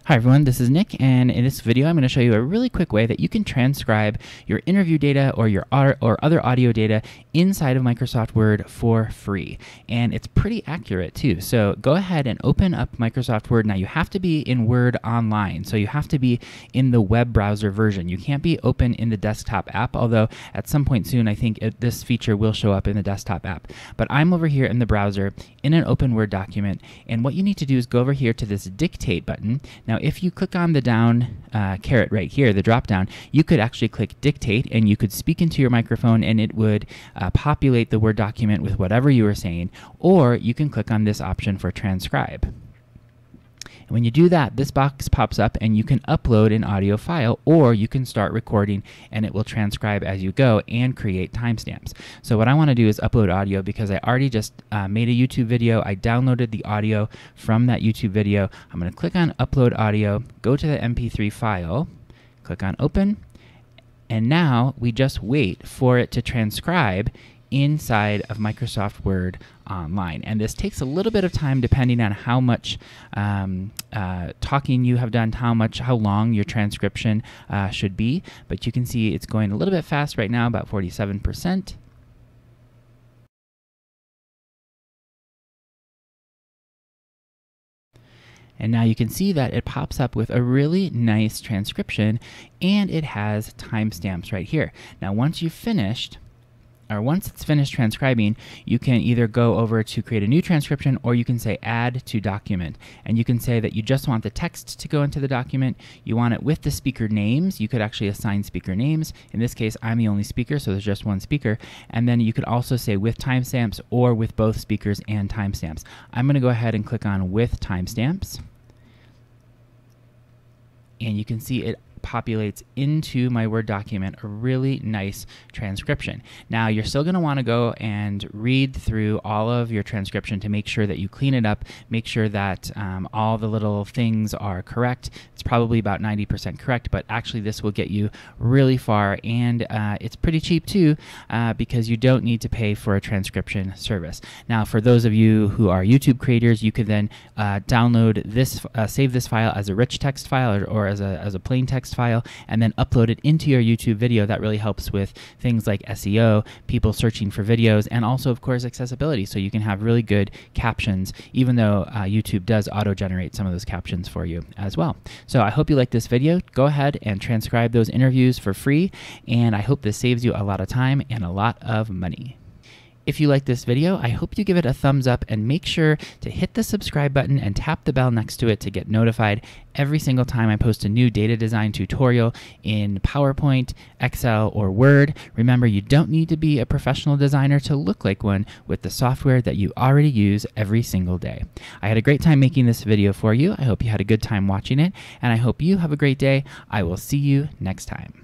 Hi everyone, this is Nick, and in this video I'm going to show you a really quick way that you can transcribe your interview data or your other audio data inside of Microsoft Word for free. And it's pretty accurate too. So go ahead and open up Microsoft Word. Now you have to be in Word Online, so you have to be in the web browser version. You can't be open in the desktop app, although at some point soon I think this feature will show up in the desktop app. But I'm over here in the browser in an open Word document, and what you need to do is go over here to this dictate button. Now if you click on the down caret right here, the drop down, you could actually click dictate and you could speak into your microphone and it would populate the Word document with whatever you were saying, or you can click on this option for transcribe. And when you do that, this box pops up and you can upload an audio file, or you can start recording and it will transcribe as you go and create timestamps. So what I want to do is upload audio because I already just made a YouTube video. I downloaded the audio from that YouTube video. I'm going to click on upload audio, go to the MP3 file, click on open, and now we just wait for it to transcribe inside of Microsoft Word Online. And this takes a little bit of time depending on how much talking you have done, how long your transcription should be. But you can see it's going a little bit fast right now, about 47%. And now you can see that it pops up with a really nice transcription, and it has timestamps right here. Now once you've finished, or once it's finished transcribing, you can either go over to create a new transcription, or you can say add to document. And you can say that you just want the text to go into the document. You want it with the speaker names. You could actually assign speaker names. In this case, I'm the only speaker, so there's just one speaker. And then you could also say with timestamps or with both speakers and timestamps. I'm going to go ahead and click on with timestamps. And you can see it populates into my Word document a really nice transcription. Now you're still going to want to go and read through all of your transcription to make sure that you clean it up, make sure that all the little things are correct. It's probably about 90% correct, but actually this will get you really far, and it's pretty cheap too because you don't need to pay for a transcription service. Now for those of you who are YouTube creators, you could then download this, save this file as a rich text file or as a plain text file, and then upload it into your YouTube video. That really helps with things like SEO, people searching for videos, and also of course accessibility, so you can have really good captions, even though YouTube does auto-generate some of those captions for you as well. So I hope you like this video. Go ahead and transcribe those interviews for free, and I hope this saves you a lot of time and a lot of money. If you like this video, I hope you give it a thumbs up and make sure to hit the subscribe button and tap the bell next to it to get notified every single time I post a new data design tutorial in PowerPoint, Excel, or Word. Remember, you don't need to be a professional designer to look like one with the software that you already use every single day. I had a great time making this video for you. I hope you had a good time watching it, and I hope you have a great day. I will see you next time.